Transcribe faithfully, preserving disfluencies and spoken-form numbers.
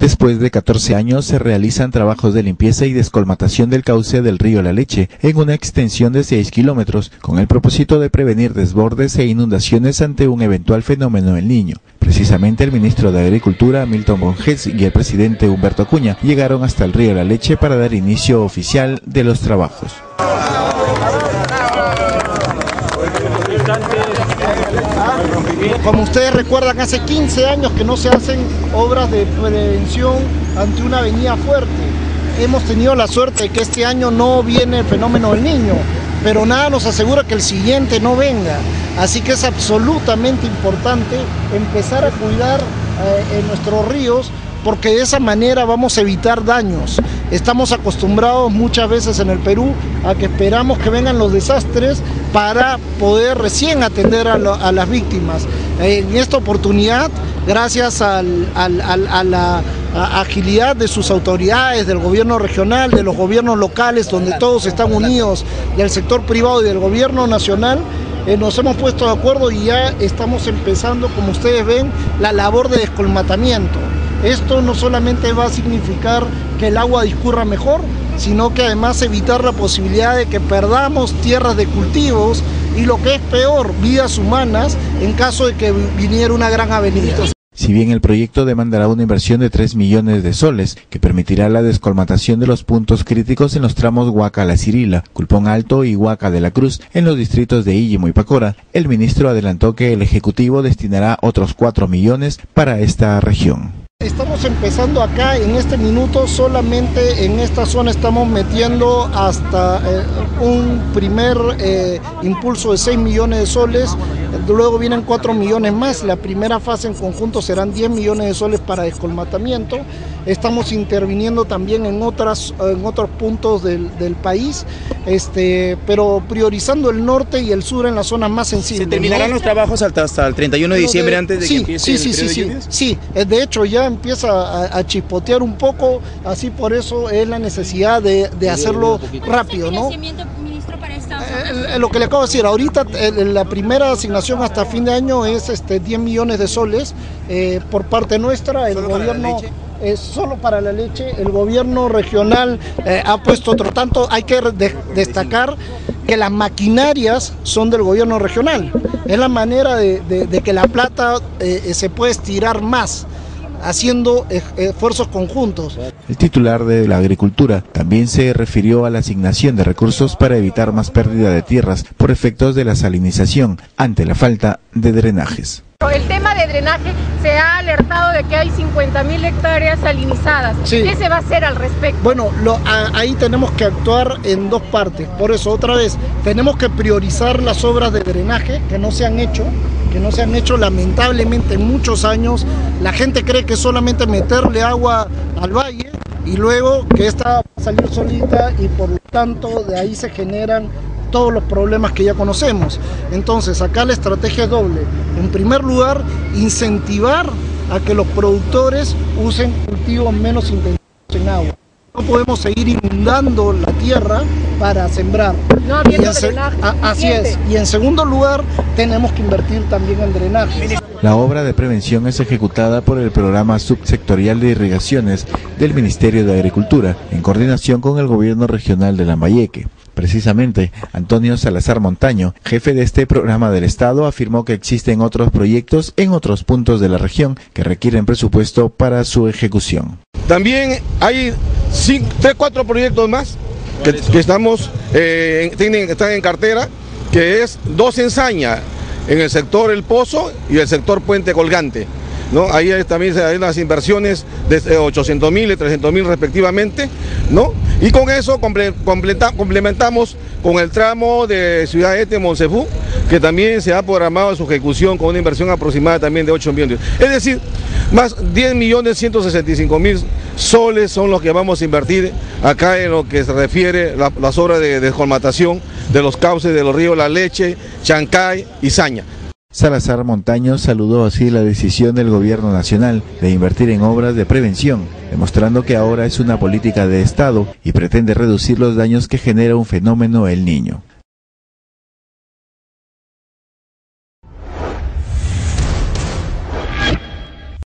Después de catorce años se realizan trabajos de limpieza y descolmatación del cauce del río La Leche en una extensión de seis kilómetros con el propósito de prevenir desbordes e inundaciones ante un eventual fenómeno El Niño. Precisamente el ministro de Agricultura, Milton Bonges, y el presidente Humberto Acuña llegaron hasta el río La Leche para dar inicio oficial de los trabajos. Como ustedes recuerdan, hace quince años que no se hacen obras de prevención ante una avenida fuerte. Hemos tenido la suerte de que este año no viene el fenómeno del Niño, pero nada nos asegura que el siguiente no venga. Así que es absolutamente importante empezar a cuidar eh, en nuestros ríos, porque de esa manera vamos a evitar daños. Estamos acostumbrados muchas veces en el Perú a que esperamos que vengan los desastres para poder recién atender a, lo, a las víctimas. En esta oportunidad, gracias al, al, al, a la a agilidad de sus autoridades, del gobierno regional, de los gobiernos locales, donde todos están unidos, del sector privado y del gobierno nacional, eh, nos hemos puesto de acuerdo y ya estamos empezando, como ustedes ven, la labor de descolmatamiento. Esto no solamente va a significar que el agua discurra mejor, sino que además evitar la posibilidad de que perdamos tierras de cultivos y, lo que es peor, vidas humanas en caso de que viniera una gran avenida. Si bien el proyecto demandará una inversión de tres millones de soles, que permitirá la descolmatación de los puntos críticos en los tramos Huaca-La Cirila, Culpón Alto y Huaca de la Cruz, en los distritos de Illimo y Pacora, el ministro adelantó que el Ejecutivo destinará otros cuatro millones para esta región. Estamos empezando acá en este minuto, solamente en esta zona estamos metiendo hasta eh, un primer eh, impulso de seis millones de soles, luego vienen cuatro millones más, la primera fase en conjunto serán diez millones de soles para descolmatamiento. Estamos interviniendo también en, otras, en otros puntos del, del país, este, pero priorizando el norte y el sur en las zonas más sensibles. ¿Se terminarán ¿no? los trabajos hasta, hasta el treinta y uno de diciembre de, antes de sí, que empiece sí, el sí, periodo sí, de lluvias? Sí, sí, de hecho ya empieza a, a chispotear un poco, así por eso es la necesidad de, de hacerlo rápido, ¿no? Eh, lo que le acabo de decir, ahorita eh, la primera asignación hasta fin de año es este, diez millones de soles eh, por parte nuestra, el gobierno... Es solo para la leche, el gobierno regional eh, ha puesto otro tanto. Hay que de destacar que las maquinarias son del gobierno regional, es la manera de, de, de que la plata eh, se puede estirar más, haciendo esfuerzos conjuntos. El titular de la Agricultura también se refirió a la asignación de recursos para evitar más pérdida de tierras por efectos de la salinización ante la falta de drenajes. El tema de drenaje, se ha alertado de que hay cincuenta mil hectáreas salinizadas. Sí. ¿Qué se va a hacer al respecto? Bueno, lo, a, ahí tenemos que actuar en dos partes. Por eso, otra vez, tenemos que priorizar las obras de drenaje que no se han hecho, que no se han hecho lamentablemente en muchos años. La gente cree que solamente meterle agua al valle y luego que esta va a salir solita y por lo tanto de ahí se generan todos los problemas que ya conocemos. Entonces acá la estrategia es doble. En primer lugar, incentivar a que los productores usen cultivos menos intensivos en agua. No podemos seguir inundando la tierra para sembrar. No habiendo drenaje. Así es. Y en segundo lugar, tenemos que invertir también en drenaje. La obra de prevención es ejecutada por el Programa Subsectorial de Irrigaciones del Ministerio de Agricultura, en coordinación con el Gobierno Regional de Lambayeque. Precisamente, Antonio Salazar Montaño, jefe de este programa del Estado, afirmó que existen otros proyectos en otros puntos de la región que requieren presupuesto para su ejecución. También hay cinco, tres, cuatro proyectos más que, que estamos, eh, tienen, están en cartera, que es dos en Saña, en el sector El Pozo y el sector Puente Colgante, ¿no? Ahí hay, también hay unas inversiones de ochocientos mil y trescientos mil respectivamente, ¿no? Y con eso comple completa complementamos con el tramo de Ciudad Este, Monsefú, que también se ha programado su ejecución con una inversión aproximada también de ocho millones. Es decir, más diez millones ciento sesenta y cinco mil soles son los que vamos a invertir acá en lo que se refiere a la, las obras de descolmatación de los cauces de los ríos La Leche, Chancay y Saña. Salazar Montaño saludó así la decisión del gobierno nacional de invertir en obras de prevención, demostrando que ahora es una política de Estado y pretende reducir los daños que genera un fenómeno El Niño.